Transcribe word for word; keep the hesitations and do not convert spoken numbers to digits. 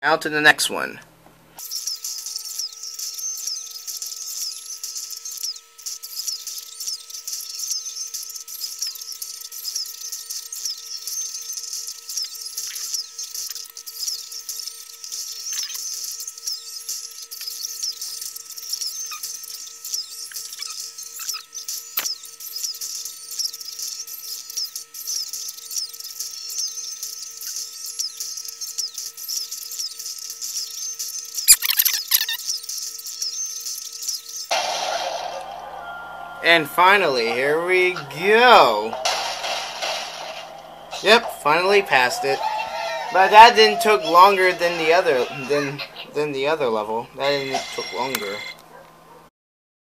Now to the next one. And finally, here we go. Yep, finally passed it. But that didn't took longer than the other than than the other level. That didn't took longer.